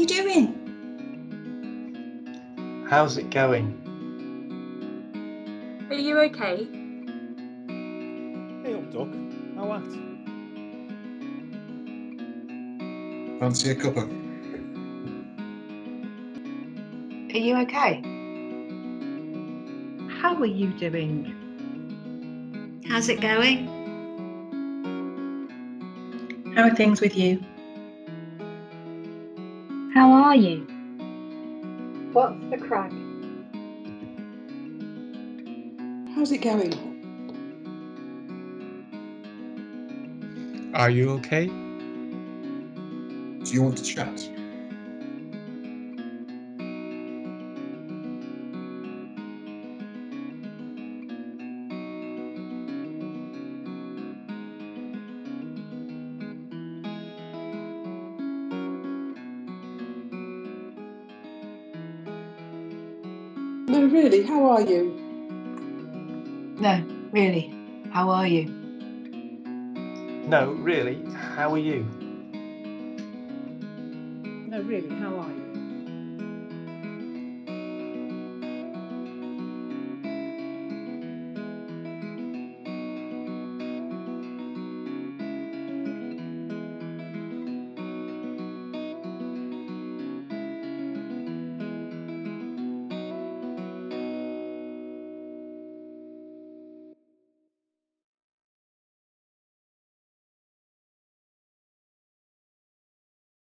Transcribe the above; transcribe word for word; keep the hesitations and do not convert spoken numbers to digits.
doing? How's it going? Are you okay? Hey up, Duck. How at? Fancy a cuppa? Are you okay? How are you doing? How's it going? How are things with you? How are you? What's the crack? How's it going? Are you okay? Do you want to chat? No, really, how are you? No, really. How are you? No, really, how are you? No, really, how are you?